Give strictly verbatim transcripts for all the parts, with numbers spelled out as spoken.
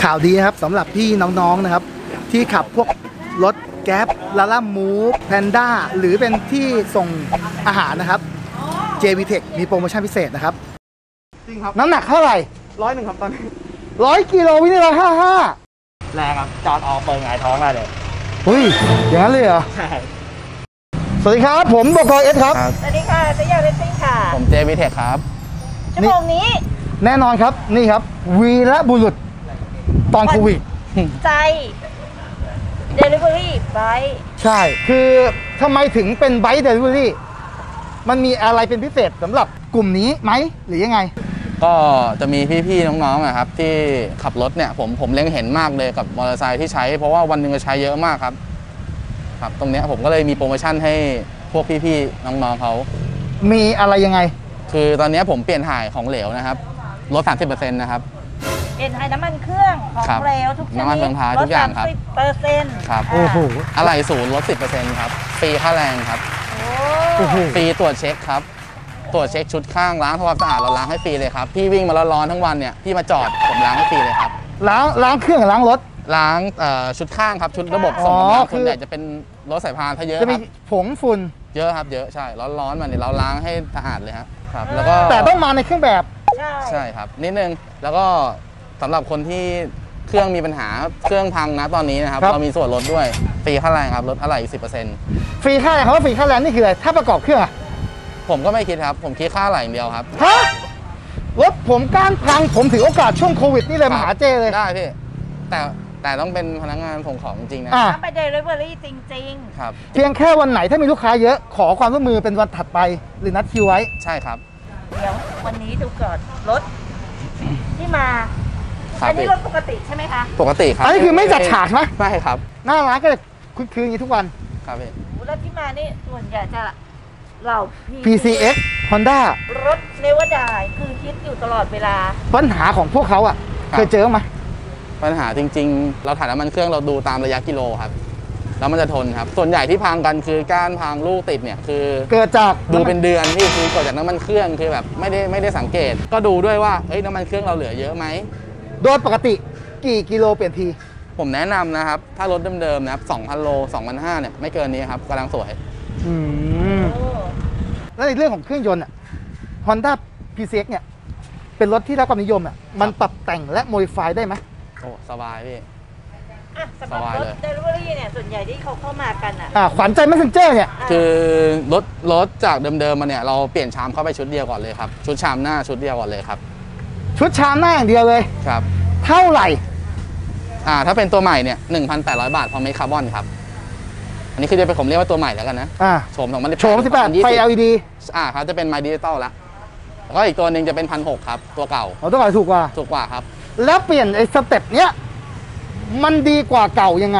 ข่าวดีครับสำหรับพี่น้องๆนะครับที่ขับพวกรถแก๊ปลาล่ามูฟแพนด้าหรือเป็นที่ส่งอาหารนะครับ เจ วี เทค มีโปรโมชั่นพิเศษนะครับจริงครับน้ำหนักเท่าไหร่ร้อยหนึ่งครับตอนนี้ร้อยกิโลวินิร้อยห้าห้าแรงครับจอดออกเปิดหงายท้องได้เลยเฮ้ยอย่างนั้นเลยเหรอใช่สวัสดีครับผมบก.เอสครับสวัสดีค่ะเจ๊ยาเรซซิ่งค่ะผมเจ วี เทค ครับชั่วโมงนี้แน่นอนครับนี่ครับวีระบุรุษตอนโควิดใจเดลิเวอรี่ไบค์ใช่คือทำไมถึงเป็นไบค์เดลิเวอรี่มันมีอะไรเป็นพิเศษสำหรับกลุ่มนี้ไหมหรือยังไงก็จะมีพี่ๆน้องๆนะครับที่ขับรถเนี่ยผมผมเล็งเห็นมากเลยกับมอเตอร์ไซค์ที่ใช้เพราะว่าวันหนึ่งจะใช้เยอะมากครับครับตรงนี้ผมก็เลยมีโปรโมชั่นให้พวกพี่ๆน้องๆเขามีอะไรยังไงคือตอนนี้ผมเปลี่ยนถ่ายของเหลวนะครับลด สามสิบเปอร์เซ็นต์ นะครับเปลี่ยนถ่ายน้ำมันเครื่องของเหลวทุกชนิดน้ำมันเฟืองท้ายทุกอย่างครับลด สามสิบเปอร์เซ็นต์ครับโอ้โหอะไรศูนย์ลด สิบเปอร์เซ็นต์ ครับฟรีค่าแรงครับโอ้โหฟรีตรวจเช็คครับตรวจเช็คชุดข้างล้างทำความสะอาดเราล้างให้ฟรีเลยครับพี่วิ่งมาร้อนๆทั้งวันเนี่ยพี่มาจอดผมล้างให้ฟรีเลยครับล้างล้างเครื่องล้างรถล้างชุดข้างครับชุดระบบส่งน้ำส่วนใหญ่จะเป็นรถสายพานถ้าเยอะจะมีผงฝุ่นเยอะครับเยอะใช่ร้อนๆมาเนี่ยเราล้างให้สะอาดเลยครับครับแล้วก็แต่ต้องมาในเครื่องแบบใช่ใช่ครับนิดนึงแล้วก็สำหรับคนที่เครื่องมีปัญหาเครื่องพังนะตอนนี้นะครับเรามีส่วนลดด้วยฟรีค่าแรงครับลดอะไรอีกสิบเปอร์เซ็นต์ฟรีค่าแรงเขาว่าฟรีค่าแรงนี่คืออะไรถ้าประกอบเครื่องผมก็ไม่คิดครับผมคิดค่าอะไรอย่างเดียวครับฮะรถผมก้านพังผมถือโอกาสช่วงโควิดนี่เลยมาหาเจเลยได้พี่แต่แต่ต้องเป็นพนักงานส่งของจริงนะต้องไปเดลิเวอรี่จริงๆครับเพียงแค่วันไหนถ้ามีลูกค้าเยอะขอความร่วมมือเป็นวันถัดไปหรือนัดคิวไว้ใช่ครับเดี๋ยววันนี้ดูก่อนรถที่มาอันนี้รถปกติใช่ไหมคะปกติครับอันนี้คือไม่จัดฉากไหมไม่ครับหน้าร้านก็จะคุ้นคืนอย่างนี้ทุกวันครับพี่รถที่มานี่ส่วนใหญ่จะเราพี ซี เอ็กซ์ Honda รถเนวดายคือคิดอยู่ตลอดเวลาปัญหาของพวกเขาอ่ะเคยเจอไหมปัญหาจริงๆเราถ่ายน้ำมันเครื่องเราดูตามระยะกิโลครับแล้วมันจะทนครับส่วนใหญ่ที่พังกันคือก้านพังลูกติดเนี่ยคือเกิดจากดูเป็นเดือนนี่คือเกิดจากน้ำมันเครื่องคือแบบไม่ได้ไม่ได้สังเกตก็ดูด้วยว่าเอ้ยน้ำมันเครื่องเราเหลือเยอะไหมโดยปกติกี่กิโลเปลี่ยนทีผมแนะนำนะครับถ้ารถเดิมๆนะครับ สองพัน โล สองพันห้าร้อย เนี่ยไม่เกินนี้ครับกำลังสวยอืมแล้วในเรื่องของเครื่องยนต์อ่ะ Honda พี ซี เอ็กซ์ เนี่ยเป็นรถที่ได้ความนิยมอ่ะมันปรับแต่งและโมดิฟายได้ไหมโอ้สบายพี่อ่ะสำหรับรถเดลิเวอรี่เนี่ยส่วนใหญ่ที่เขาเข้ามากันอ่ะอ่าขวัญใจแมสเซนเจอร์เนี่ยคือรถรถจากเดิมๆมาเนี่ยเราเปลี่ยนชามเข้าไปชุดเดียวก่อนเลยครับชุดชามหน้าชุดเดียวก่อนเลยครับชุดชามหน้าอย่างเดียวเลยครับเท่าไหร่อ่าถ้าเป็นตัวใหม่เนี่ย หนึ่งพันแปดร้อย บาทพร้อมเมคคาร์บอนครับอันนี้คือจะเป็นผมเรียกว่าตัวใหม่แล้วกันนะอ่าโฉมสองพันสิบแปดโฉมสิบแปดไฟ แอล อี ดีอ่าครับจะเป็นไมค์ดิจิตอลแล้วแล้วก็อีกตัวหนึ่งจะเป็นพันหกครับตัวเก่าอ๋อตัวเก่าถูกกว่าถูกกว่าครับแล้วเปลี่ยนไอ้สเต็ปเนี้ยมันดีกว่าเก่ายังไง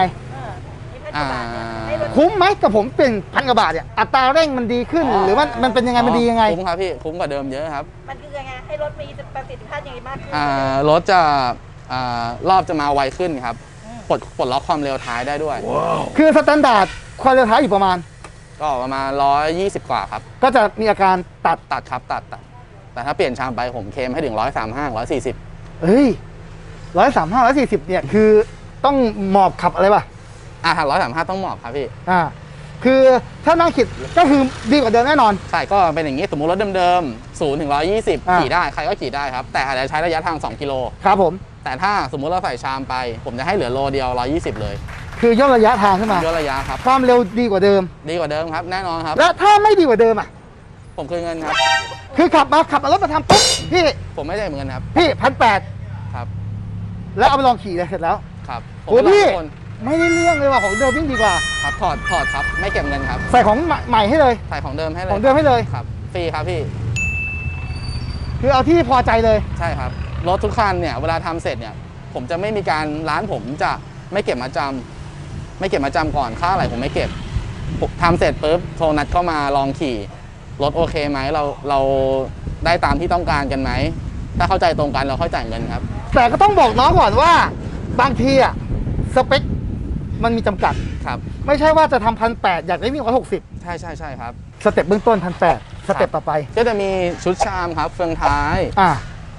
คุ้มไหมกับผมเปลี่ยนพันกว่าบาทเนี่ยอัตราเร่งมันดีขึ้นหรือมันมันเป็นยังไงมันดียังไงคุ้มครับพี่คุ้มกว่าเดิมเยอะครับมันคือยังไงให้รถมีประสิทธิภาพยังไงมากขึ้นอ่ารถจะอ่ารอบจะมาไวขึ้นครับปลดปลดล็อกความเร็วท้ายได้ด้วยคือสแตนดาร์ดความเร็วท้ายอยู่ประมาณก็ประมาณร้อยยี่สิบกว่าครับก็จะมีอาการตัดตัดครับตัดตัดแต่ถ้าเปลี่ยนชามไปผมเคลมให้ถึงร้อยสามห้าร้อยสี่สิบเฮ้ยร้อยสามห้าร้อยสี่สิบเนี่ยคือต้องหมอบขับอะไรป่ะอ่าร้อยสามห้าต้องหมอบครับพี่อ่าคือถ้านั่งขีดก็คือดีกว่าเดิมแน่นอนใช่ก็เป็นอย่างนี้สมมติรถเดิมๆศูนย์ถึงร้อยยี่สิบขี่ได้ใครก็ขี่ได้ครับแต่อาจจะใช้ระยะทางสองกิโลครับผมแต่ถ้าสมมุติเราใส่ชามไปผมจะให้เหลือโลเดียวร้อยยี่สิบเลยคือย่นระยะทางขึ้นมาย่นระยะครับความเร็วดีกว่าเดิมดีกว่าเดิมครับแน่นอนครับแล้วถ้าไม่ดีกว่าเดิมอ่ะผมคืนเงินครับคือขับมาขับรถมาทำปุ๊บพี่ผมไม่ได้เหมือนกันครับพี่พันแปดครับแล้วเอาไปลองขี่เลยเสร็จแล้วครับโอ้พี่ไม่ได้เรื่องเลยว่ะของเดิมวิ่งดีกว่าครับถอดถอดครับไม่เก็บเงินครับใส่ของใหม่ให้เลยใส่ของเดิมให้เลยของเดิมให้เลยครับฟรีครับพี่คือเอาที่พอใจเลยใช่ครับรถทุกคันเนี่ยเวลาทำเสร็จเนี่ยผมจะไม่มีการร้านผมจะไม่เก็บมาจำไม่เก็บมาจำก่อนค่าอะไรผมไม่เก็บทำเสร็จปุ๊บโทรนัดเข้ามาลองขี่รถโอเคไหมเราเราได้ตามที่ต้องการกันไหมถ้าเข้าใจตรงกันเราค่อยจ่ายเงินครับแต่ก็ต้องบอกน้องก่อนว่าบางทีอะสเปคมันมีจำกัดครับไม่ใช่ว่าจะทำพันแปดอยากได้วิ่งร้อยหกสิบใช่ใช่ใช่ครับสเต็ปเบื้องต้นพันแปดสเต็ปต่อไปก็จะมีชุดชามครับเฟืองท้ายอ่า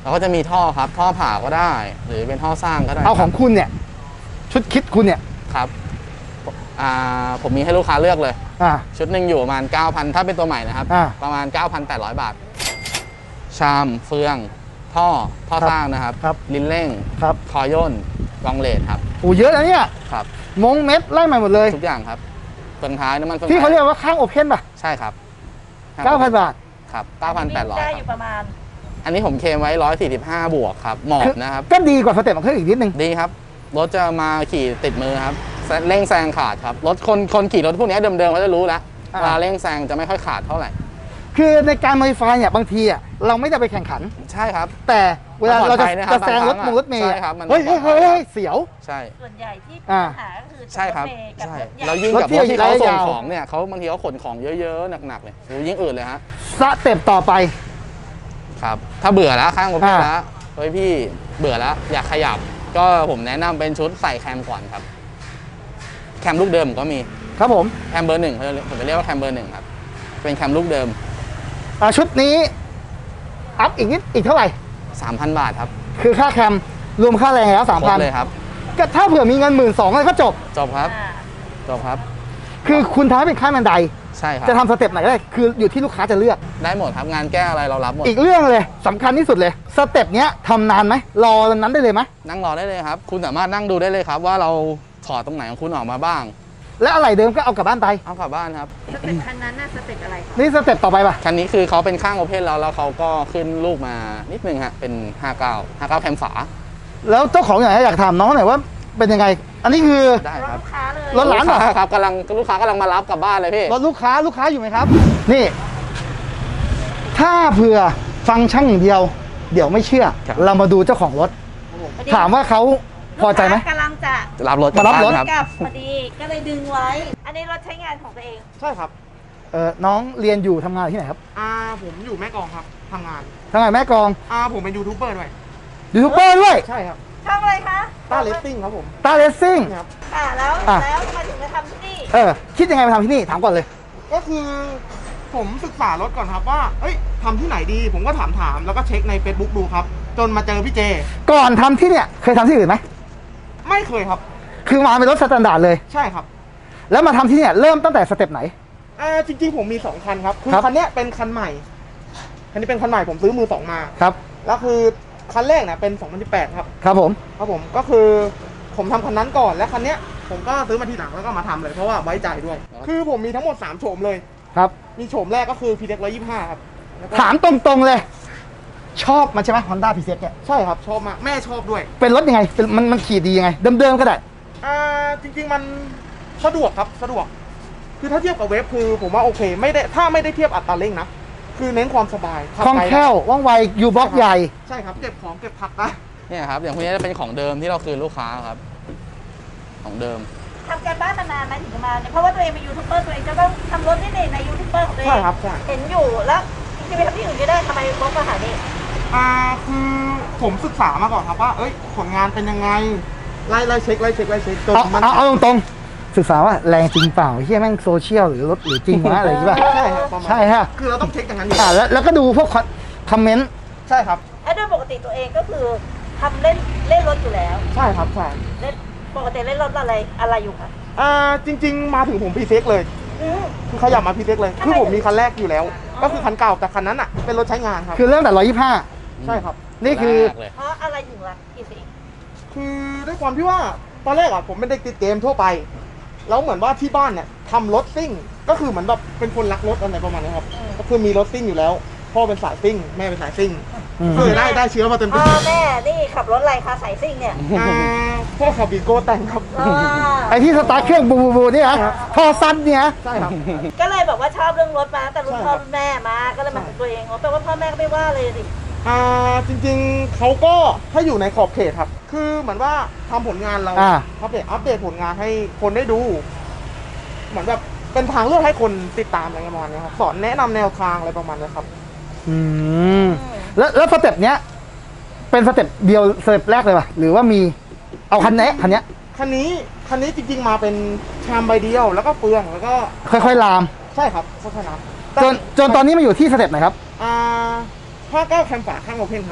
แล้วก็จะมีท่อครับท่อผ่าก็ได้ หรือเป็นท่อสร้างก็ได้เอาของคุณเนี่ยชุดคิดคุณเนี่ยครับอ่าผมมีให้ลูกค้าเลือกเลยอ่าชุดหนึ่งอยู่ประมาณ เก้าพัน ถ้าเป็นตัวใหม่นะครับอ่าประมาณ เก้าพันแปดร้อย บาท ชามเฟือง ท่อท่อครับสร้างนะครับครับลิ้นเร่งครับคอย่นกองเลดครับโอ้เยอะนะเนี่ยครับมงเม็ดไล่มาหมดเลยทุกอย่างครับเฟืองท้ายน้ำมันเฟืองที่เขาเรียท้ายกว่าข้างโอเพนป่ะใช่ครับเก้าพัน บาทครับ เก้าพันแปดร้อยได้คอรับยู่ประมาณอันนี้ผมเคลมไว้ หนึ่งร้อยสี่สิบห้า บวกครับ หมอบนะครับก็ดีกว่าสเต็ปของเครื่องอีกนิดนึงดีครับ รถจะมาขี่ติดมือครับเร่งแซงขาดครับ รถคนคนขี่รถพวกนี้เดิมๆเขาจะรู้แล้วอ่าเวลาเร่งแซงจะไม่ค่อยขาดเท่าไหร่คือในการโมดิฟายเนี่ยบางทีอ่ะเราไม่ได้ไปแข่งขันใช่ครับแต่เวลาเราจะมันปลอดภัยนะครับจะแซงรถบางครั้มงงรถเมย์ใช่ครับมันเฮ้ยปลอเฮ้ดยภัยเฮ้ยเสียวใช่ส่วนใหญ่ที่มีอ่าปัญหาก็คือใช่ครับถเมล์กับใช่รถใหญ่แล้วยิ่งรถกับเที่พยววกที่เขาส่งระยะยาวของเนี่ยเขาบางทีเขาขนของเยอะๆหนักๆเลยดูยิ่งอื่นเลยฮะสเต็ปต่อไปครับ ถ้าเบื่อแล้วข้างผมอ่าแล้วเฮ้ยพี่เบื่อแล้วอยากขยับ ก็ผมแนะนำเป็นชุดใส่แคมก่อนครับ แคมลูกเดิมผมก็มีครับผมแคมเบอร์หนึ่งผมจะเรียกว่าแคมเบอร์หนึ่งครับเป็นแคมลูกเดิมอ่าชุดนี้ อัพอีกนิดอีกเท่าไหร่สามพัน บาทครับคือค่าแคมรวมค่าแรงแล้วสามครพับนเลยครับก็ถ้าเผื่อมีเงินหมื่นสองเลยก็จบจบครับอ่าจบครับคือคุณทำให้เป็นค่าบันไดใช่ครับจะทำสเต็ปไหนก็ได้ คืออยู่ที่ลูกค้าจะเลือกได้หมดครับงานแก้อะไรเรารับหมดอีกเรื่องเลยสำคัญที่สุดเลย สเต็ปเนี้ยทำนานไหมรอวันนั้นได้เลยไหมนั่งรอได้เลยครับ คุณสามารถนั่งดูได้เลยครับ ว่าเราถอดตรงไหนของคุณออกมาบ้างและอะไรเดิมก็เอากลับบ้านไปเอากลับบ้านครับสเต็ปคันนั้นน่ะสเต็ปอะไรคะนี่สเต็ปต่อไปป่ะคันนี้คือเขาเป็นข้างโอเพนแล้วแล้วเขาก็ขึ้นลูกมานิดนึงฮะเป็น ห้าเก้า ห้าเก้าแคมฝาแล้วเจ้าของอยากอยากถามน้องหน่อยว่าเป็นยังไง อันนี้คือได้รถครับลูกค้าเลยรถ ร้านเหรอลูกค้ครับกำลังลูกค้ากำลังมารับกลับบ้านเลยพี่รถลูกค้าลูกค้าอยู่ไหมครับ นี่ ถ้าเผื่อฟังช่างอย่างเดียว เดี๋ยวไม่เชื่อ เรามาดูเจ้าของรถพอดีถามว่าเขาพอใจไหมลูกค้ากำลังจะรับรถมารับรถกลับบ้นคกลับพอดีก็เลยดึงไว้ อันนี้รถใช้งานของตัวเองใช่ครับเออน้องเรียนอยู่ทำงานที่ไหนครับอ่าผมอยู่แม่กลองครับทำงานทำงานแม่กลองอ่าผมเป็นยูทูบเบอร์ด้วยยูทูบเบอร์ด้วยใช่ครับช่องอะไรคะต้าเลสซิ่งครับผมตาเลสซิ่งนี่ครับอ่าแล้วอ่ะแล้วทำไมถึงมาทำที่นี่เออ คิดยังไงมาทำที่นี่ ถามก่อนเลยก็คือผมศึกษารถก่อนครับว่าเอ้ยทำที่ไหนดี ผมก็ถามถามแล้วก็เช็คใน Facebook ดูครับ จนมาเจอพี่เจก่อนทำที่เนี่ย เคยทำที่อื่นไหมไม่เคยครับคือมาเป็นรถสแตนดาร์ดเลยใช่ครับแล้วมาทำที่เนี่ยเริ่มตั้งแต่สเต็ปไหนอ่าจริงๆผมมีสองคันครับ คือครับคันเนี้ยเป็นคันใหม่ คันนี้เป็นคันใหม่ผมซื้อมือสองมาครับแล้วคือคันแรกเนี่ยเป็นสองพันสิบแปดครับครับผมครับผมก็คือผมทำคันนั้นก่อนและคันเนี้ยผมก็ซื้อมาทีหลังแล้วก็มาทำเลยเพราะว่าไว้ใจด้วย คือผมมีทั้งหมดสามโฉมเลยครับมีโฉมแรกก็คือ พี เอ็กซ์ หนึ่งร้อยยี่สิบห้าครับแล้วก็ถามตรงๆเลย ชอบมันใช่ไหม Honda พี เซ็ก เนี่ยใช่ครับชอบมากแม่ชอบด้วยเป็นรถยังไงเป็นมันมันขี่ดียังไง เดิมๆก็ได้อ่าจริงๆมันสะดวกครับสะดวก คือถ้าเทียบกับเวฟคือผมว่าโอเค ไม่ได้ถ้าไม่ได้เทียบอัตราเร่งนะ คือเน้นความสบายขับคล่องไปแคล่วว่องไวยูบล็อกใหญ่ใช่ครับเก็บของเก็บผักได้เนี่ยครับอย่างพวกนี้จะเป็นของเดิมที่เราคืนลูกค้าครับ ของเดิมทำการบ้านมานานไหมถึงจะมาเนี่ยเพราะว่าตัวเองเป็นยูทูบเบอร์ตัวเองจะต้องทำรถนี่ในยูทูบเบอร์ของตัวเองใช่ครับใช่เห็นอยู่แล้วจะไปทำที่อื่นก็ได้ทำไมบล็อกมาหานี่อ่าคือผมศึกษามาก่อนครับว่า เอ้ยผลงานเป็นยังไงไล่ไล่เช็คไล่เช็คไล่เช็คจนเอามันเอาเอาตรงๆศึกษาว่าแรงจริงเปล่าเฮียแม่งโซเชียลหรือรถหรือจริงวะอะไรอย่างงี้ป่ะใช่ครับประมาณใช่ฮะคือเราต้องเช็คอย่างนั้นอยู่อ่าแล้วแล้วก็ดูพวกคอมเมนต์ใช่ครับแล้วโดยปกติตัวเองก็คือทำเล่นเล่นรถอยู่แล้วใช่ครับใช่เล่นปกติเล่นรถอะไรอะไรอยู่คะอ่าจริง ๆ มาถึงผมพีเซ็กเลยอืมคือขยับมาพีเซ็กเลยทำไมคือผมมีคันแรกอยู่แล้ว ก็คือคันเก่าแต่คันนั้นอ่ะเป็นรถใช้งานครับคือเริ่มแต่ร้อยยี่ห้าใช่ครับนี่คือแรกเลยเพราะอะไรถึงรักกี่สิคือด้วยความที่ว่าตอนแรกอ่ะผมเป็นเด็กติดเกมทั่วไป แล้วเหมือนว่าที่บ้านเนี่ยทำรถซิ่ง ก็คือเหมือนแบบเป็นคนรักรถอะไรประมาณนี้ครับ ก็คือมีรถซิ่งอยู่แล้ว พ่อเป็นสายซิ่ง แม่เป็นสายซิ่งอืมก็เลยได้ได้เชื้อมาเต็มพ่ที่อแม่นี่ขับรถอะไรคะสายซิ่งเนี่ยอ่าพ่อขับบีโก้แต่งครับอ่าไอที่สตาร์ทเครื่องบูบูบูนี่นะท่อสั้นเนี่ยใช่ครับก็เลยแบบว่าชอบเรื่องรถมาแต่รุ่นใช่พ่อครับรุ่นแม่มา ก็เลยมาถึงตัวเองแปลว่าพ่อแม่ก็ไม่ว่าเลยสิอ่าจริงๆเขาก็ให้อยู่ในขอบเขตครับ คือเหมือนว่าทำผลงานเราอ่าอัปเดตอัปเดตผลงานให้คนได้ดู เหมือนแบบเป็นทางเลือกให้คนติดตามอะไรประมาณนี้ครับสอนแนะนำแนวทางอะไรประมาณนี้ครับอืมแล้วแล้วสเต็ปเนี้ยเป็นสเต็ปเดียวสเต็ปแรกเลยป่ะหรือว่ามีเอาคันนี้คันเนี้ยคันนี้คันนี้จริงๆมาเป็นชามใบเดียวแล้วก็เปลืองแล้วก็ค่อยๆลามใช่ครับค่อยๆน้ำจนจนตอนนี้มาอยู่ที่สเต็ปไหนครับอ่าห้าเก้าแคมฝาข้างโอเพนครับ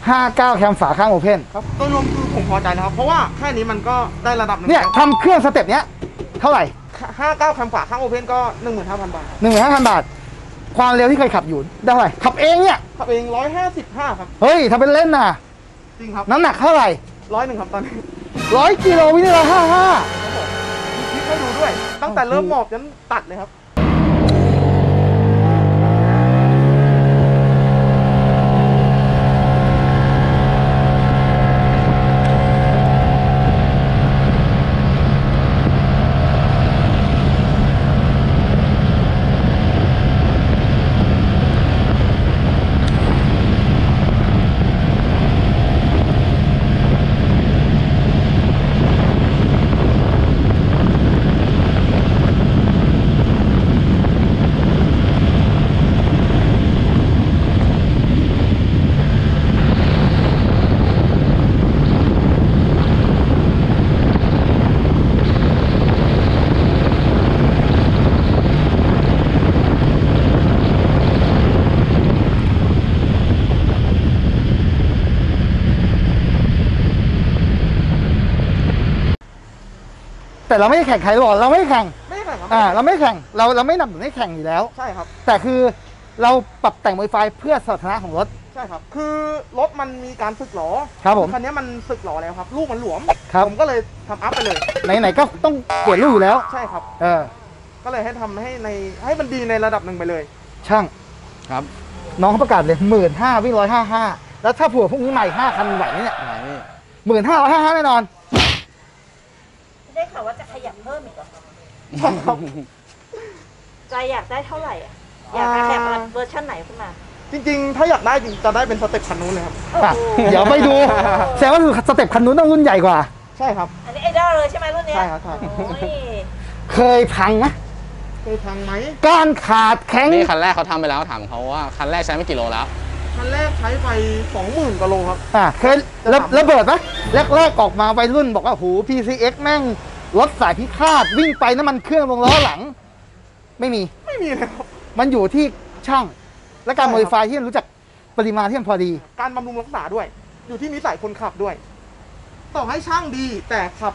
ห้าเก้าแคมฝาข้างโอเพนครับโดยรวมคือผมพอใจนะครับ เพราะว่าแค่นี้มันก็ได้ระดับหนึ่งเนี่ยทำเครื่องสเต็ปเนี้ยเท่าไหร่ห้าเก้าแคมฝาข้างโอเพนก็หนึ่งหมื่นห้าพันบาทหนึ่งหมื่นห้าพันบาท ความเร็วที่เคยขับอยู่ได้เท่าไหร่ขับเองเนี่ยขับเองร้อยห้าสิบห้าครับเฮ้ยทำเป็นเล่นน่ะจริงครับน้ำหนักเท่าไหร่ร้อยหนึ่งครับตอนนี้ร้อยกิโลวินาทีละห้าห้ามีคลิปให้ดูด้วย ตั้งแต่เริ่มหมอบจนตัดเลยครับแต่เราไม่ได้แข่งใครหรอกเราไม่ได้แข่งไม่ได้แข่งครับอ่าเราไม่ได้แข่งเราเราไม่นำหนุนให้แข่งอยู่แล้วใช่ครับแต่คือเราปรับแต่งโมดิฟายเพื่อสมรรถนะของรถใช่ครับ คือรถมันมีการสึกหรอครับผมคันนี้มันสึกหรอแล้วครับ ลูกมันหลวมครับผมก็เลยทำอัพไปเลยไหนๆก็ต้องเปลี่ยนลูกอยู่แล้วใช่ครับเออก็เลยให้ทำให้ในให้มันดีในระดับหนึ่งไปเลยช่างครับน้องเขาประกาศเลยหมื่นห้าวิ่งร้อยห้าห้าแล้วถ้าผัวพวกนี้ใหม่ห้าคันไหวไหมเนี่ยไหนพี่หมื่นห้าร้อยห้าห้าแน่นอนได้ข่าวว่าจะขยับเพิ่มอีกเหรอใช่ครับใจอยากได้เท่าไหร่อ่ะ อยากขยับเวอร์ชันไหนขึ้นมาจริงๆ ถ้าอยากได้จริงจะได้เป็นสเต็ปคันนู้นเลยครับอ่ะเดี๋ยวไปดู แสดงว่าคือสเต็ปคันนู้นต้องรุ่นใหญ่กว่าใช่ครับอันนี้ไอดอลเลยใช่ไหมรุ่นเนี้ยใช่ครับใช่โอ้ยเคยพังไหมเคยพังไหมก้านขาดแข็งนี่คันแรกเขาทำไปแล้วถามเขาว่าคันแรกใช้ไม่กี่โลแล้วคันแรกใช้ไปสองหมื่นกว่าโลครับอ่ะเคยระระเบิดไหมแรกๆออกมาวัยรุ่นบอกว่าโห พี ซี เอ็กซ์ แม่งรถสายพิฆาตวิ่งไปน้ำมันเครื่องลงล้อหลัง ไม่มีไม่มีเลยครับมันอยู่ที่ช่าง และการใช่โมครับดิฟายที่มันรู้จักปริมาณที่มันพอดีการบำรุงรักษาด้วย อยู่ที่นิสัยคนขับด้วย ต่อให้ช่างดีแต่ขับ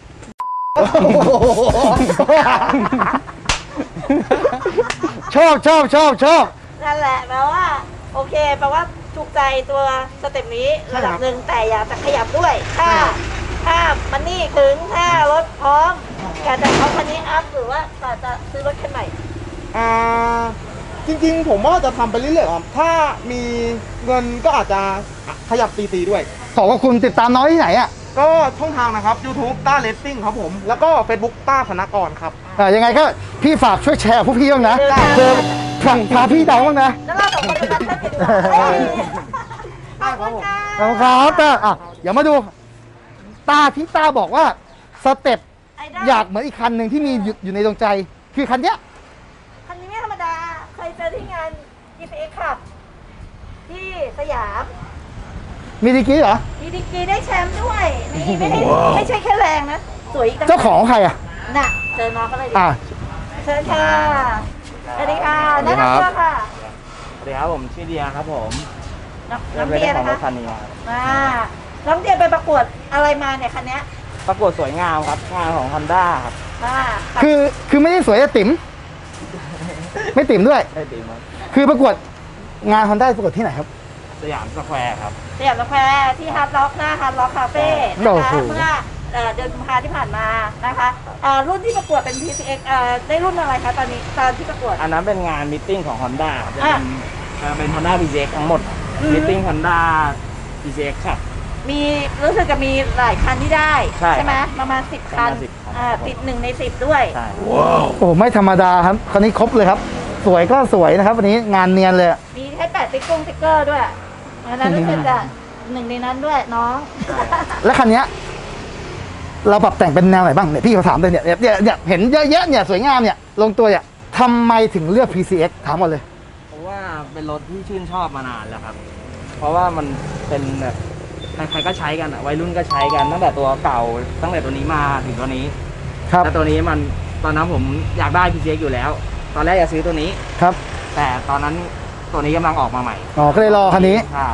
ชอบชอบชอบชอบนั่นแหละแปลว่า โอเคแปลว่าถูกใจตัวสเต็ปนี้ระดับหนึ่งแต่อยากจะขยับด้วย ถ้า ถ้ามันนี่ถึงถ้ารถพร้อมอยากจะเอาคันนี้อัพหรือว่าจะจะซื้อรถคันใหม่อ่า จริงๆ ผมว่าจะทำไปเรื่อยๆครับ ถ้ามีเงินก็อาจจะขยับตีตีด้วยขอบคุณติดตามน้องที่ไหนอ่ะก็ช่องทางนะครับ YouTube ต้าเลสซิ่งครับผม แล้วก็ Facebook ต้าธนกรครับอ่ะยังไงก็พี่ฝากช่วยแชร์พวกพี่บ้างนะได้เจอพาพาพี่ดังบ้างนะแล้วเราสองคนจะนัดกันดีกว่าเฮ้ยขอบคุณค่ะขอบคุณครับตาอ่ะเดี๋ยวมาดู ตาที่ตาบอกว่าสเต็ปไอดอลอยากเหมือนอีกคันหนึ่งที่มีอยู่อยู่ในดวงใจ คือคันเนี้ยคันนี้ไม่ธรรมดา เคยเจอที่งาน จี พี เอ็กซ์ ขับ ที่สยามมีดีกรีเหรอมีดีกรีได้แชมป์ด้วย นี่ไม่ได้ไม่ใช่แค่แรงนะ สวยอีกต่างหกเจ้าของใครอ่ะน่ะ เจอน้องก็เลยดีอ่ะเชิญค่ะ สวัสดีค่ะสวัสดีแนะครับ นำตัวค่ะสวัสดีครับผมชื่อเดียครับผมน้องเริ่น้มองเล่นเดียของนะรคะถคันนี้ครับมาน้องเดียไปประกวดอะไรมาเนี่ยคันเนี้ยประกวดสวยงามครับงานของ Honda ครับอ่าคือคือไม่ได้สวยแต่ติ๋มไม่ติ๋มด้วยได้ตีมาคือประกวดงานฮอนด้าประกวดที่ไหนครับสยามสแควร์ครับสยามสแควร์ที่ฮาร์ดล็อกหน้าฮาร์ดล็อกคาเฟ่โอ้นะคะโหเมื่อเอ่อเดือนกุมภาที่ผ่านมานะคะอ่ารุ่นที่ประกวดเป็น พี ซี เอ็กซ์ อ่าได้รุ่นอะไรคะตอนนี้ตอนที่ประกวดอันนั้นเป็นงานมิทติ้งของ Honda ครับจะอ่ะเป็นเอ่อเป็น Honda พี ซี เอ็กซ์ ทั้งหมดอืมมิทติ้ง Honda พี ซี เอ็กซ์ ครับมีรู้สึกจะมีหลายคันที่ได้ใช่ไหมประมาณสิบคันประมาณสิบคันอ่าติดหนึ่งในสิบด้วยใช่โอ้ไม่ธรรมดาครับคันนี้ครบเลยครับ สวยก็สวยนะครับ วันนี้งานเนียนเลยมีให้แปะติ๊กกงติ๊กเกอร์ด้วยอันนั้นรู้สึกจะหนึ่งในนั้นด้วยน้องและคันเนี้ยเราปรับแต่งเป็นแนวไหนบ้างเนี่ยพี่เขาถามเลยเนี่ยเนี่ยเนี่ยเนี่ยเห็นเยอะแยะเนี่ยสวยงามเนี่ยลงตัวเนี่ยทำไมถึงเลือก พี ซี เอ็กซ์ ถามหมดเลยเพราะว่าเป็นรถที่ชื่นชอบมานานแล้วครับ เพราะว่ามันเป็นแบบใครๆก็ใช้กันอะวัยรุ่นก็ใช้กันตั้งแต่ตัวเก่าตั้งแต่ตัวนี้มาถึงตัวนี้ครับแล้วตัวนี้มันตอนนั้นผมอยากได้ พี ซี เอ็กซ์ อยู่แล้ว ตอนแรกจะซื้อตัวนี้ครับแต่ตอนนั้นตัวนี้กำลังออกมาใหม่อ๋อก็เลยรอคันนี้ใช่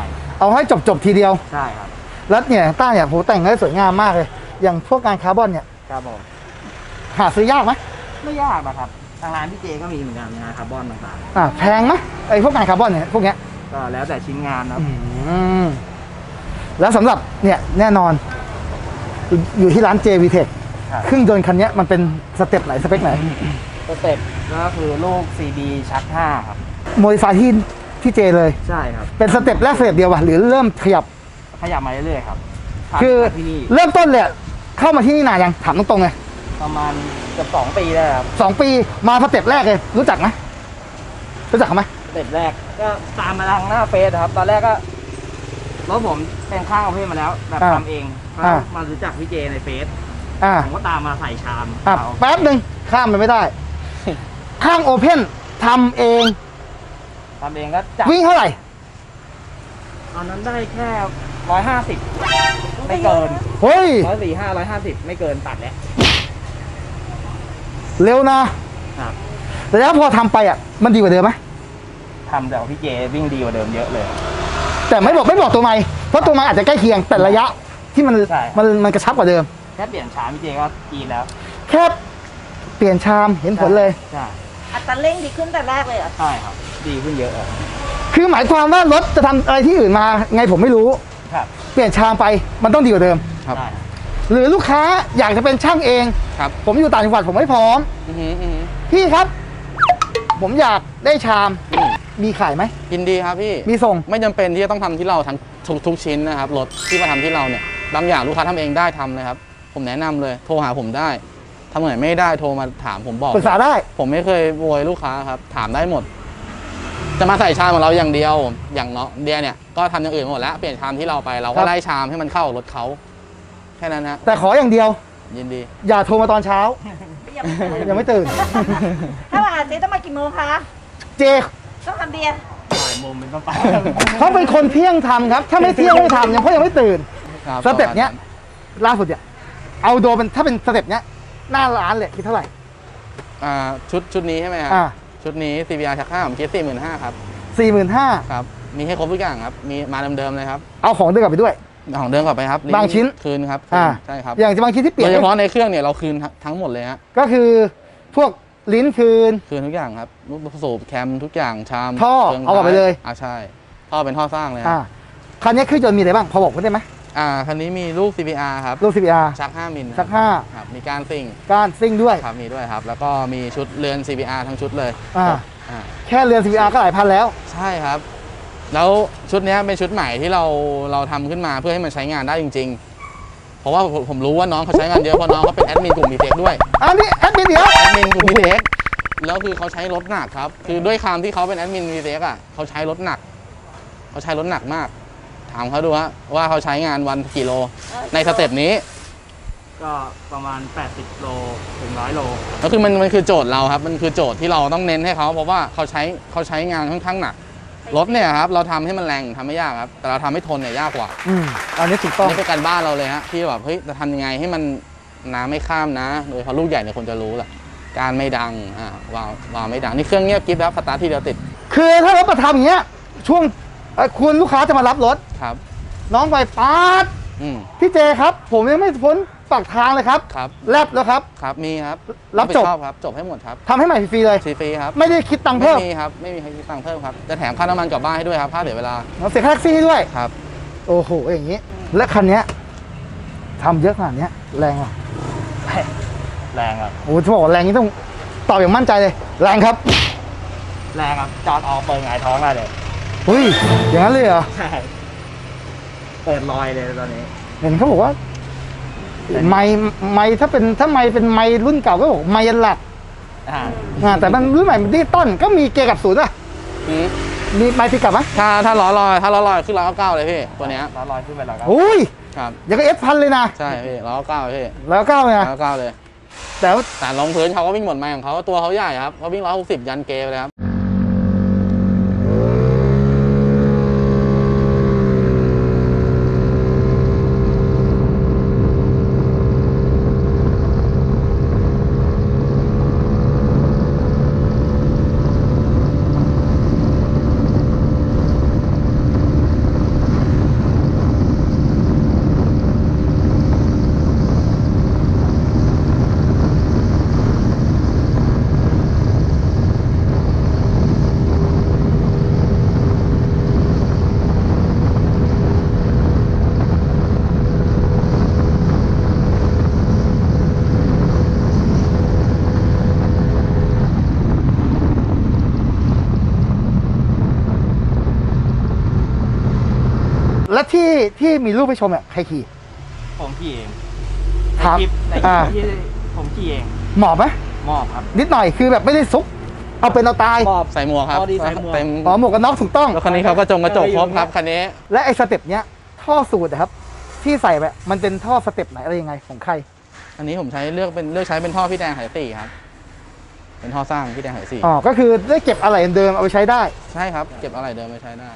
เอาให้จบจบทีเดียวใช่ครับแล้วเนี่ยต้าเนี่ยโหแต่งได้สวยงามมากเลย อย่างพวกงานคาร์บอนเนี่ยครับผมหาซื้อยากไหมไม่ยากนะครับทางร้านพี่เจก็มีเหมือนกันงานคาร์บอนต่างอ่าแพงไหมไอ้พวกงานคาร์บอนเนี่ยพวกเนี้ยๆก็แล้วแต่ชิ้นงานนะครับอืมแล้วสำหรับเนี่ยแน่นอนอยู่อยู่ที่ร้าน เจ วี Tech ครับเครื่องยนต์คันเนี้ยมันเป็นสเต็ปไหนสเปคไหนสเต็ปก็คือลูก ซี บี ชักห้าครับโมดิฟายที่ที่เจเลยใช่ครับเป็นสเต็ปแรกสเต็ปเดียววะหรือเริ่มขยับขยับมาเรื่อยๆครับคือที่นี่เริ่มต้นเลยเข้ามาที่นี่นานยังถามตรงๆเลยประมาณเกือบสองปีแล้วครับสองปีมาสเต็ปแรกเลยรู้จักไหมรู้จักเขาไหมสเต็ปแรกก็ตามมาทางหน้าเฟซครับ ตอนแรกก็รถผมเป็นข้างเอาเพื่อนมาแล้วแบบทำเองก็มารู้จักพี่เจในเฟซอ่าผมก็ตามมาใส่ชามอ่ะเอาแป๊บหนึ่งข้ามไปไม่ได้ ข้างโอเพ่นทำเองทำเองก็จับวิ่งเท่าไหร่ตอนนั้นได้แค่ร้อยห้าสิบไม่เกินเฮ้ยร้อยสี่ห้าร้อยห้าสิบไม่เกินตัดแล้วเร็วนะครับ แต่แล้วพอทำไปอ่ะมันดีกว่าเดิมไหมทำแต่ว่าพี่เจวิ่งดีกว่าเดิมเยอะเลยแต่ไม่บอกไม่บอกตัวไม้เพราะตัวไม้อาจจะใกล้เคียงแต่ระยะที่มันใช่มันมันกระชับกว่าเดิมแค่เปลี่ยนชามพี่เจก็กรีดแล้วแค่เปลี่ยนชามเห็นผลเลยใช่อัตราเร่งดีขึ้นแต่แรกเลยเหรอใช่ครับ ดีขึ้นเยอะอะคือหมายความว่ารถจะทำอะไรที่อื่นมาไงผมไม่รู้ครับเปลี่ยนชามไปมันต้องดีกว่าเดิมครับใช่หรือลูกค้าอยากจะเป็นช่างเองครับผมอยู่ต่างจังหวัดผมไม่พร้อมอือหืออือหือพี่ครับ ผมอยากได้ชามอืมมีขายไหมยินดีครับพี่มีส่งไม่จำเป็นที่จะต้องทำที่เราทั้งทุกทุกชิ้นนะครับรถที่มาทำที่เราเนี่ยบางอย่างลูกค้าทำเองได้ทำเลยครับ ผมแนะนำเลยโทรหาผมได้ทำไหนไม่ได้โทรมาถามผมบอกปรึกษาได้ผมไม่เคยโวยลูกค้าครับ ถามได้หมด จะมาใส่ชามของเราอย่างเดียว อย่างเนาะเดียเนี่ยก็ทำอย่างอื่นหมดแล้วเปลี่ยนชามที่เราไปเราครัก็บไล่ชามให้มันเข้ากับรถเขาแค่นั้นฮะแต่ขออย่างเดียวยินดีอย่าโทรมาตอนเช้ายังไม่ตื่นยังไม่ตื่นถ้ามาอาทิตย์ต้องมากี่โมงคะเจต้องทำเบียร์บ่ายโมงเป็นต้นไปเขาเป็นคนเที่ยงทำครับ ถ้าไม่เที่ยงไม่ทำยังเพราะยังไม่ตื่นครับสเต็ปเนี้ยล่าสุดเนี่ยเอาโดเป็นถ้าเป็นสเต็ปเนี้ยหน้าร้านเลยคิดเท่าไหร่อ่าชุดชุดนี้ใช่ไหมครับอ่าชุดนี้ ซี บี อาร์ ชักห้าผมคิดสี่หมื่นห้าครับสี่หมื่นห้าครับมีให้ครบทุกอย่างครับมีมาเดิมๆเลยครับเอาของเดินกลับไปด้วยของเดิมกลับไปครับบางชิ้นคืนครับคืนอ่าใช่ครับอย่างบางชิ้นที่เปลี่โดยนยเฉพาะในเครื่องเนี่ยเราคืนทั้งหมดเลยฮะก็คือพวกลิ้นคืนคืนทุกอย่างครับลูกสูบแคมทุกอย่างชามท่อครื่งเอากลับไปเลยอ่าใช่ท่อเป็นท่อสร้างเลยอ่าฮะคันนี้เครื่องยนต์มีอะไรบ้างพอบอกได้ไหมอ่าคันนี้มีลูก ซี บี อาร์ ครับลูก ซี บี อาร์ชักห้ามิลชักห้าครับมีการซิ่งก้านซิ่งด้วยครับมีด้วยครับ แล้วก็มีชุดเรือน ซี บี อาร์ ทั้งชุดเลยอ่าอ่าแค่เรือน ซี บี อาร์ ก็หลายพันแล้วใช่ครับ แล้วชุดเนี้ยเป็นชุดใหม่ที่เราเราทำขึ้นมาเพื่อให้มันใช้งานได้จริง ๆ เพราะว่าผมผมรู้ว่าน้องเขาใช้งานเยอะเพราะน้องเขาเป็นแอดมินกลุ่ม บี เทค ด้วยอันนี้แอดมินเดียวแอดมินกลุ่ม บี เทค แล้วคือเขาใช้รถหนักครับ คือด้วยความที่เขาเป็นแอดมิน บี เทค อ่ะเขาใช้รถหนักเขาใช้รถหนักมาก ถามเขาดูฮะว่าเขาใช้งานวันกี่โลในสเต็ปนี้ก็ประมาณแปดสิบโลถึงร้อยโลก็คือมันมันคือโจทย์เราครับ มันคือโจทย์ที่เราต้องเน้นให้เขาเพราะว่าเขาใช้เขาใช้งานค่อนข้างหนัก รถเนี่ยครับเราทำให้มันแรงทำไม่ยากครับ แต่เราทำให้ทนเนี่ยยากกว่าอืมอันนี้ถูกต้องนี่เป็นการบ้านเราเลยฮะที่แบบเฮ้ยจะทำยังไงให้มันน้ำไม่ข้ามนะ โดยเฉพาะลูกใหญ่เนี่ยคนจะรู้แหละการไม่ดังอ่าวาล์ววาล์วไม่ดังนี่เครื่องเงียบกริ๊บแล้วสตาร์ทที่เดียวติดคือถ้ารถประทำอย่างเงี้ยช่วงเอ่อคุณลูกค้าจะมารับรถครับน้องไปปาดอืมพี่เจครับ ผมยังไม่พ้นปากทางเลยครับครับแลบแล้วครับครับมีครับรับจบผิดชอบครับจบให้หมดครับทำให้ใหม่ฟรีๆเลยฟรีๆครับไม่ได้คิดตังค์ไม่เพิ่มมีครับไม่มีใครคิดตังค์เพิ่มครับจะแถมค่าน้ำมันกลับบ้านให้ด้วยครับค่าเสียเวลาเราเสียค่าแท็กซี่ให้ด้วยครับโอ้โห อย่างนี้ และคันเนี้ยทำเยอะขนาดเนี้ยแรงอ่ะแรงครับโอ้โหจะบอกว่าแรงนี้ต้องตอบอย่างมั่นใจเลย แรงครับแรงครับ จอดออกเปิดหงายท้องได้เลยอุ้ย อย่างนั้นเลยเหรอใช่ เปิดลอยเลยตอนนี้เห็นเขาบอกว่า ไม่ไม่ถ้าเป็นถ้าไม่เป็นไม่รุ่นเก่าก็บอกไม่ยันหลักอ่าอ่าแต่มันรุ่นใหม่มันดิจิตอลก็มีเกียร์กับศูนย์อ่ะอืมมีไม่พิกลับไหมถ้าถ้าล้อลอยถ้าล้อลอยขึ้นล้อเก้าเลยพี่ตัวเนี้ยแล้วลอยขึ้นไปแล้วครับอุ้ยครับอย่างกับเอสพันเลยนะใช่พี่ล้อเก้าเลยพี่แล้วก้าวเลยนะล้อเก้าเลยแต่ว่าแต่ลงพื้นเขาก็วิ่งหมดไม้ของเขาตัวเขาใหญ่ครับเขาวิ่งร้อยหกสิบยันเกไปเลยครับที่มีรูปให้ชมเนี่ยใครขี่ผมขี่เองครับในคลิปในคอ่าลิปที่ผมขี่เองหมอบไหมมอบครับนิดหน่อยคือแบบไม่ได้ซุกเอาเป็นเอาตายมอบใส่หมวกครับอ๋อดีใส่หมวกเต็มอ๋อหมวกกันน็อกถูกต้องแล้วคันนี้เขาก็จงกระจกครบครับคันนี้และไอ้สเต็ปเนี้ยท่อสูตรนะครับที่ใส่ไปมันเป็นท่อสเต็ปไหนอะไรยังไงของใครอันนี้ผมใช้เลือกเป็นเลือกใช้เป็นท่อพี่แดงไหสี่ครับ เป็นท่อสร้างพี่แดงไหสี่อ๋อก็คือได้เก็บอะไรเดิมเอาไปใช้ได้ใช่ครับเก็บอะไรเดิมไปใช้ได้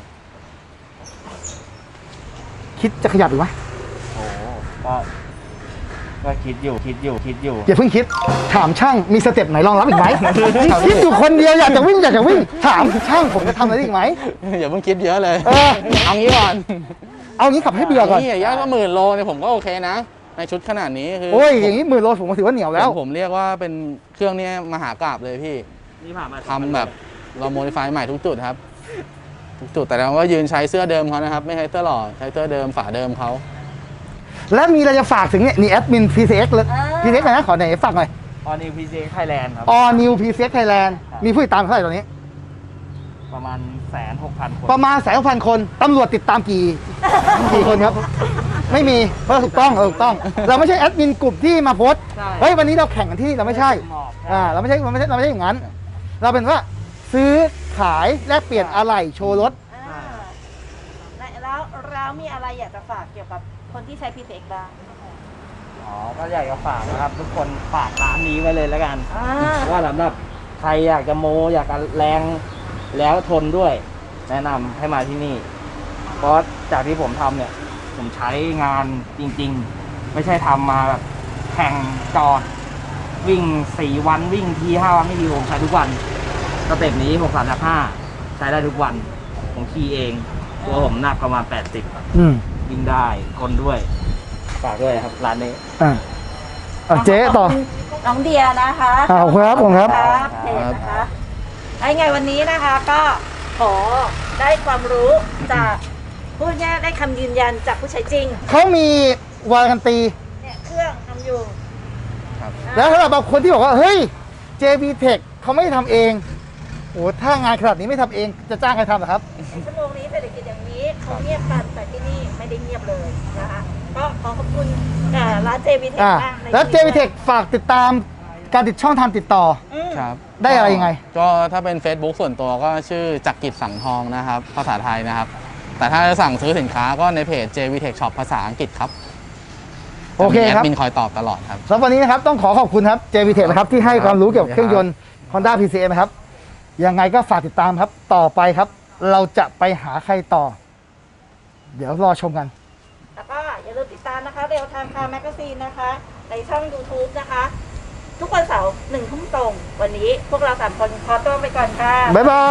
คิดจะขยับอีกไหมโอ้ก็ก็คิดอยู่คิดอยู่คิดอยู่อย่าเพิ่งคิดถามช่างมีสเต็ปไหนรองรับอีกไหม คิดอยู่คนเดียวอยากจะวิ่งอยากจะวิ่งถามช่างผมจะทำอะไรได้อีกไหมอย่าเพิ่งคิดเยอะเลยเออเอางี้ก่อนเอางี้ขับให้เบื่อก่อนนี่ย่างก็หมื่นโลเนี่ยผมก็โอเคนะ ในชุดขนาดนี้คือโอ้ยอย่างนี้หมื่นโลผมก็ถือว่าเหนียวแล้วผมผมเรียกว่าเป็นเครื่องเนี้มหากราบเลยพี่นี่ผ่านมาทำแบบเราโมดิฟายใหม่ทุกจุดครับ ทุกจุดแต่เราก็ยืนใช้เสื้อเดิมเขานะครับ ไม่ใช้เสื้อหล่อใช้เสื้อเดิมฝาเดิมเขาและมีอะไรจะฝากถึงเนี่ยนี่แอดมิน พี ซี เอ็กซ์ เลย พี ซี เอ็กซ์ นะขอไหนฝากหน่อยออนิวพีซีไทยแลนด์ครับ All New พี ซี เอ็กซ์ Thailand มีผู้ติดตามเท่าไหร่ตอนนี้ประมาณแสนหกพันคนประมาณแสนพันคนตำรวจติดตามกี่ กี่คนครับ ไม่มีเพราะถูกต้องเออถูกต้อง เราไม่ใช่แอดมินกลุ่มที่มาโพสต์ใช่เฮ้ยวันนี้เราแข่งกันที่เราไม่ใช่หมอบอ่าเราไม่ใช่เราไม่ใช่เราไม่ใช่อย่างนั้น เราเป็นว่าซื้อขายแลกเปลี่ยนอะไหล่โชว์รถอ่าแล้วแล้วมีอะไรอยากจะฝากเกี่ยวกับคนที่ใช้พีเซ็กบ้างอ๋อก็อยากจะฝากนะครับ ทุกคนฝากร้านนี้ไว้เลยแล้วกันอ่าว่าสำหรับใครอยากจะโมอยากจะแรงแล้วทนด้วย แนะนำให้มาที่นี่ เพราะจากที่ผมทำเนี่ย ผมใช้งานจริงๆ ไม่ใช่ทำมาแบบแข่งจอด วิ่งสี่วันวิ่งทีห้าวันไม่ทีผมใช้ทุกวันสเต็ปนี้หกสามห้าใช้ได้ทุกวัน ผมขี่เอง ตัวผมหนักประมาณแปดสิบอืมวิ่งได้ทนด้วย ฝากด้วยครับร้านนี้อ่าอ่ะเจ๊ต่อขบคุณน้องเดียนะคะอ่าขอบคุณครับผมครับครับเพจนะคะไอ้ไงวันนี้นะคะก็ขอได้ความรู้จากพูดง่ายๆได้คำยืนยันจากผู้ใช้จริงเขามีวารันตีเนี่ยเครื่องทำอยู่ครับแล้วสำหรับบางคนที่บอกว่า เฮ้ย เจ บี Tech เขาไม่ทำเองโอ้ถ้างานขนาดนี้ไม่ทำเองจะจ้างใครทำเหรอครับในชั่วโมงนี้เศรษฐกิจอย่างนี้เขาเงียบกันแต่ที่นี่ไม่ได้เงียบเลยนะคะก็ขอขอบคุณอ่าร้านเจวีเทคอ่าบ้างในแล้ว เจ บี Tech ฝากติดตามการติดช่องทางติดต่ออืมครับได้อะไรยังไงก็ถ้าเป็น Facebook ส่วนตัวก็ชื่อจักริดสังทองนะครับ ภาษาไทยนะครับ แต่ถ้าจะสั่งซื้อสินค้าก็ในเพจ เจ วี Tech Shop ภาษาอังกฤษครับโอเคครับจะมีแอดมินคอยตอบตลอดครับสำหรับวันนี้นะครับต้องขอขอบคุณครับ เจ บี Tech นะครับที่ให้ความรู้เกี่ยวกับเครื่องยนต์ Honda พี ซี เอ็ม นะครับยังไงก็ฝากติดตามครับต่อไปครับ เราจะไปหาใครต่อ เดี๋ยวรอชมกันแล้วก็อย่าลืมติดตามนะคะเร็วทางคาแมกกาซีนนะคะ ในช่อง YouTube นะคะ ทุกวันเสาร์หนึ่งทุ่มตรง วันนี้พวกเราสามคนขอตัวไปก่อนค่ะบ๊ายบาย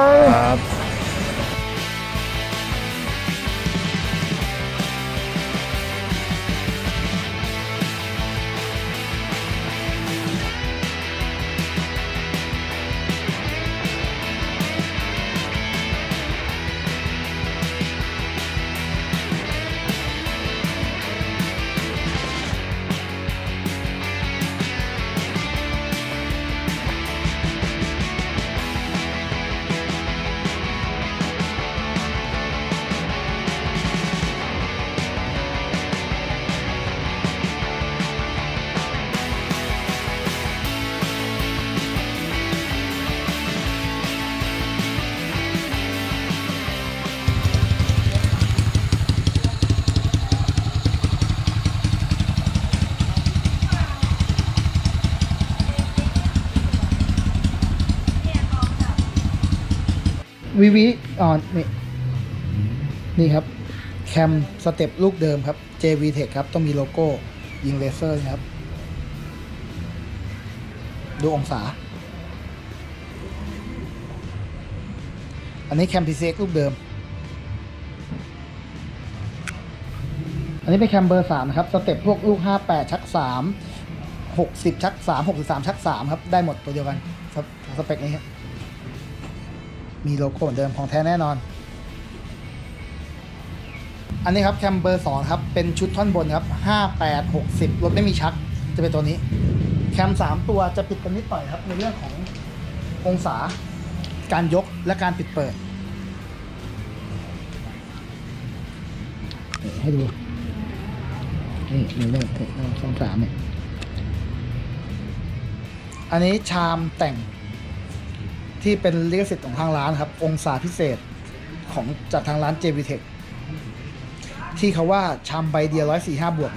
ครับวีวีอ๋อนี่นี่ครับ แคมสเต็ปลูกเดิมครับ เจ วี Tech ครับ ต้องมีโลโก้ยิงเลเซอร์นะครับ ดูองศา อันนี้แคม พี ซี เอ็กซ์ ลูกเดิม อันนี้เป็นแคมเบอร์สามนะครับ สเต็ปพวกลูกห้าแปดชักสาม หกสิบชักสาม หกสิบสามชักสามครับ ได้หมดตัวเดียวกันครับสเปคนี้ครับ มีโลโก้เหมือนเดิมของแท้แน่นอน อันนี้ครับแคมเบอร์สองครับ เป็นชุดท่อนบนครับห้า แปด หกสิบรถไม่มีชัก จะเป็นตัวนี้ แคมสามตัวจะปิดกันนิดหน่อยครับ ในเรื่องขององศา การยกและการปิดเปิดนี่ให้ดู นี่นี่นี่ช่องสามเนี่ยอันนี้ชามแต่งที่เป็นลิขสิทธิ์ของทางร้านครับ องศาพิเศษของจากทางร้าน เจ วี Tech ที่เขาว่าชามใบเดียวร้อยสี่ห้าบวก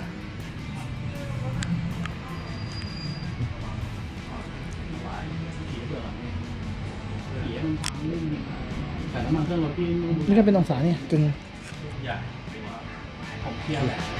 นี่ก็เป็นองศาเนี่ยกึ่ง